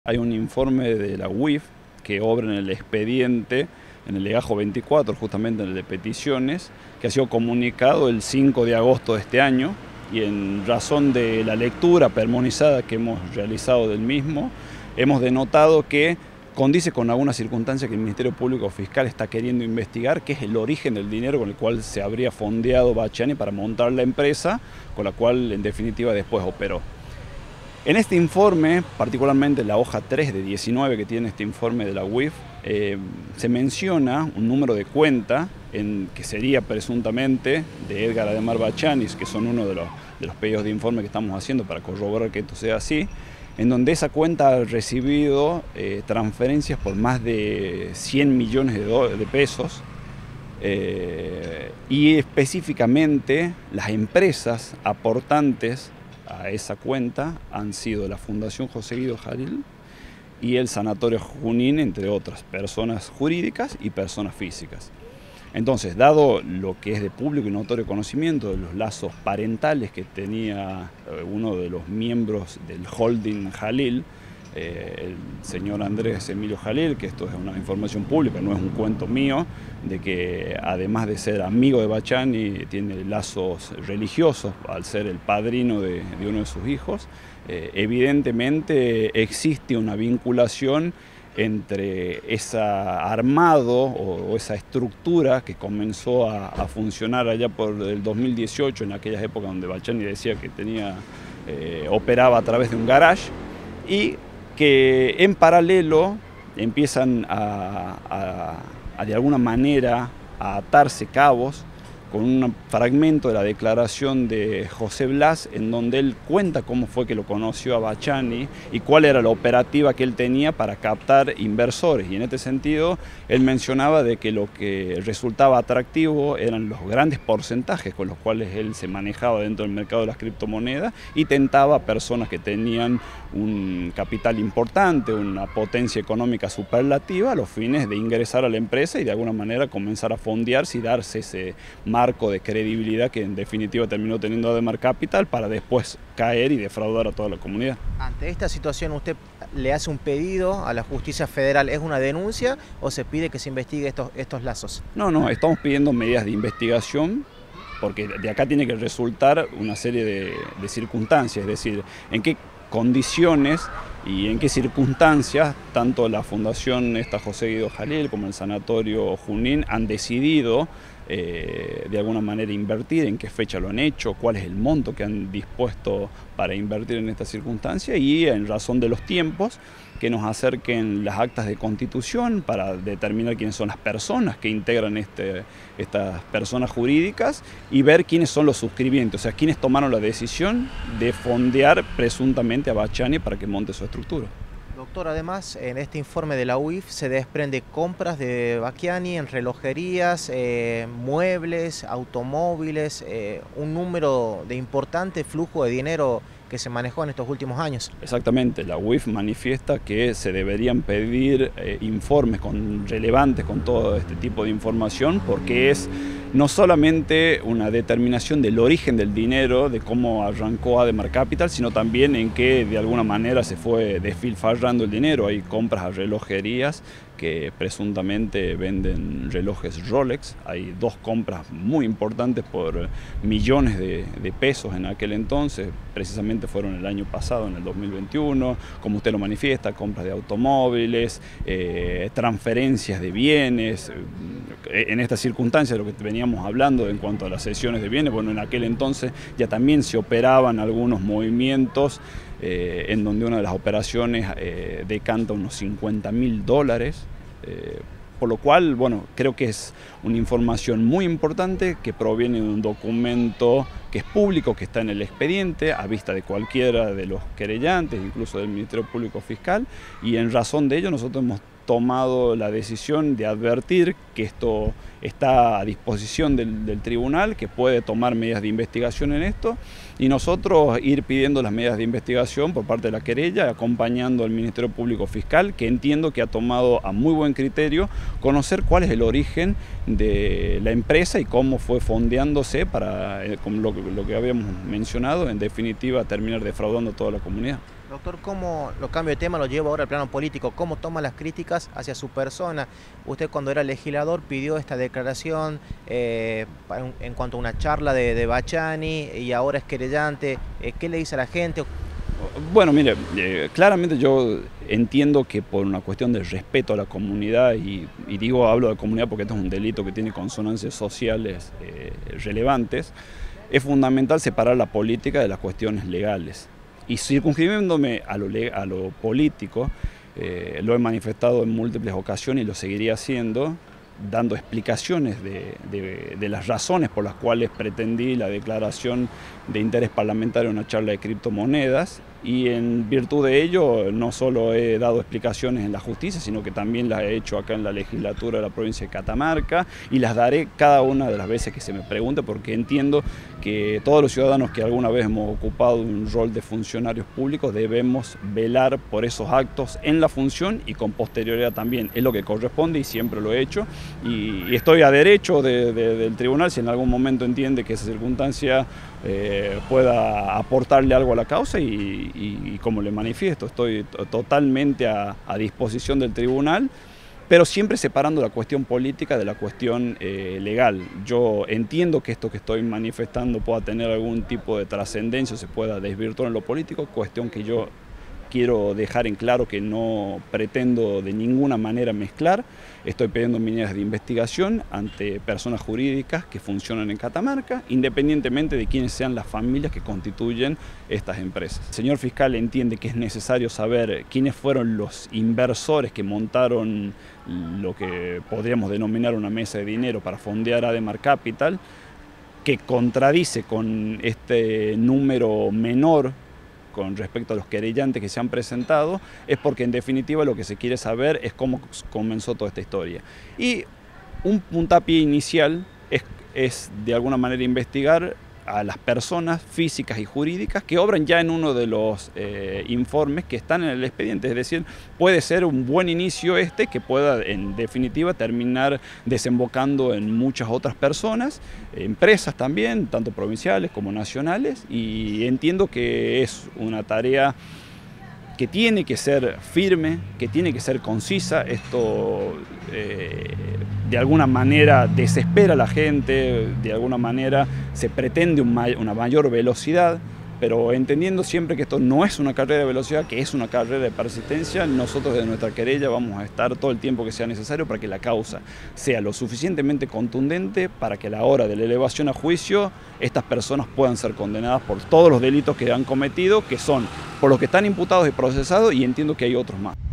Hay un informe de la UIF que obra en el expediente, en el legajo 24, justamente en el de peticiones, que ha sido comunicado el 5 de agosto de este año, y en razón de la lectura permonizada que hemos realizado del mismo, hemos denotado que condice con alguna circunstancia que el Ministerio Público Fiscal está queriendo investigar, que es el origen del dinero con el cual se habría fondeado Bachani para montar la empresa, con la cual en definitiva después operó. En este informe, particularmente en la hoja 3 de 19 que tiene este informe de la UIF, se menciona un número de cuenta que sería presuntamente de Edgar Ademar Bachanis, que son uno de los pedidos de informe que estamos haciendo para corroborar que esto sea así, en donde esa cuenta ha recibido transferencias por más de 100 millones de pesos, y específicamente las empresas aportantes a esa cuenta han sido la Fundación José Guido Jalil y el Sanatorio Junín, entre otras personas jurídicas y personas físicas. Entonces, dado lo que es de público y notorio conocimiento de los lazos parentales que tenía uno de los miembros del holding Jalil, el señor Andrés Emilio Jalil, que esto es una información pública, no es un cuento mío, de que además de ser amigo de Bachani, tiene lazos religiosos al ser el padrino de uno de sus hijos. Evidentemente existe una vinculación entre ese armado o esa estructura que comenzó a funcionar allá por el 2018, en aquellas épocas donde Bachani decía que operaba a través de un garage, y que en paralelo empiezan de alguna manera a atarse cabos con un fragmento de la declaración de José Blas, en donde él cuenta cómo fue que lo conoció a Bachani y cuál era la operativa que él tenía para captar inversores. Y en este sentido, él mencionaba de que lo que resultaba atractivo eran los grandes porcentajes con los cuales él se manejaba dentro del mercado de las criptomonedas, y tentaba a personas que tenían un capital importante, una potencia económica superlativa, a los fines de ingresar a la empresa y de alguna manera comenzar a fondearse y darse ese marco de credibilidad que en definitiva terminó teniendo Ademar Capital, para después caer y defraudar a toda la comunidad. Ante esta situación, ¿usted le hace un pedido a la justicia federal? ¿Es una denuncia o se pide que se investigue estos lazos? No, estamos pidiendo medidas de investigación, porque de acá tiene que resultar una serie de circunstancias, es decir, en qué condiciones y en qué circunstancias tanto la Fundación José Guido Jalil como el Sanatorio Junín han decidido de alguna manera invertir, en qué fecha lo han hecho, cuál es el monto que han dispuesto para invertir en esta circunstancia, y en razón de los tiempos que nos acerquen las actas de constitución para determinar quiénes son las personas que integran estas personas jurídicas y ver quiénes son los suscribientes, o sea, quiénes tomaron la decisión de fondear presuntamente a Bachani para que monte su estructura. Doctor, además, en este informe de la UIF se desprende compras de Bachani en relojerías, muebles, automóviles, un número de importante flujo de dinero que se manejó en estos últimos años. Exactamente, la UIF manifiesta que se deberían pedir informes relevantes con todo este tipo de información, porque es no solamente una determinación del origen del dinero, de cómo arrancó Ademar Capital, sino también en que de alguna manera se fue despilfarrando el dinero. Hay compras a relojerías que presuntamente venden relojes Rolex. Hay dos compras muy importantes por millones de pesos en aquel entonces, precisamente fueron el año pasado, en el 2021, como usted lo manifiesta, compras de automóviles, transferencias de bienes. En esta circunstancia, lo que veníamos hablando en cuanto a las cesiones de bienes, bueno, en aquel entonces ya también se operaban algunos movimientos en donde una de las operaciones decanta unos $50.000, por lo cual, bueno, creo que es una información muy importante que proviene de un documento que es público, que está en el expediente, a vista de cualquiera de los querellantes, incluso del Ministerio Público Fiscal, y en razón de ello nosotros hemos tomado la decisión de advertir que esto está a disposición del tribunal, que puede tomar medidas de investigación en esto, y nosotros ir pidiendo las medidas de investigación por parte de la querella, acompañando al Ministerio Público Fiscal, que entiendo que ha tomado a muy buen criterio conocer cuál es el origen de la empresa y cómo fue fondeándose para, como lo que habíamos mencionado, en definitiva terminar defraudando a toda la comunidad. Doctor, ¿cómo lo cambio de tema, lo llevo ahora al plano político? ¿Cómo toma las críticas hacia su persona? Usted cuando era legislador pidió esta declaración en cuanto a una charla de Baciani y ahora es querellante. ¿Qué le dice a la gente? Bueno, mire, claramente yo entiendo que por una cuestión de respeto a la comunidad, y hablo de comunidad porque esto es un delito que tiene consonancias sociales relevantes, es fundamental separar la política de las cuestiones legales. Y circunscribiéndome a lo político, lo he manifestado en múltiples ocasiones y lo seguiría haciendo, dando explicaciones de las razones por las cuales pretendí la declaración de interés parlamentario en una charla de criptomonedas, y en virtud de ello no solo he dado explicaciones en la justicia, sino que también las he hecho acá en la legislatura de la provincia de Catamarca, y las daré cada una de las veces que se me pregunte, porque entiendo que todos los ciudadanos que alguna vez hemos ocupado un rol de funcionarios públicos debemos velar por esos actos en la función y con posterioridad también. Es lo que corresponde y siempre lo he hecho, y estoy a derecho del tribunal si en algún momento entiende que esa circunstancia pueda aportarle algo a la causa, y como le manifiesto, estoy totalmente a disposición del tribunal, pero siempre separando la cuestión política de la cuestión legal. Yo entiendo que esto que estoy manifestando pueda tener algún tipo de trascendencia o se pueda desvirtuar en lo político, cuestión que yo quiero dejar en claro que no pretendo de ninguna manera mezclar. Estoy pidiendo líneas de investigación ante personas jurídicas que funcionan en Catamarca, independientemente de quiénes sean las familias que constituyen estas empresas. El señor fiscal entiende que es necesario saber quiénes fueron los inversores que montaron lo que podríamos denominar una mesa de dinero para fondear Ademar Capital, que contradice con este número menor con respecto a los querellantes que se han presentado, es porque en definitiva lo que se quiere saber es cómo comenzó toda esta historia. Y un puntapié inicial es de alguna manera investigar a las personas físicas y jurídicas que obran ya en uno de los informes que están en el expediente. Es decir, puede ser un buen inicio que pueda en definitiva terminar desembocando en muchas otras personas, empresas también, tanto provinciales como nacionales, y entiendo que es una tarea que tiene que ser firme, que tiene que ser concisa. Esto de alguna manera desespera a la gente, de alguna manera se pretende una mayor velocidad, pero entendiendo siempre que esto no es una carrera de velocidad, que es una carrera de persistencia. Nosotros de nuestra querella vamos a estar todo el tiempo que sea necesario para que la causa sea lo suficientemente contundente para que a la hora de la elevación a juicio estas personas puedan ser condenadas por todos los delitos que han cometido, que son por los que están imputados y procesados, y entiendo que hay otros más.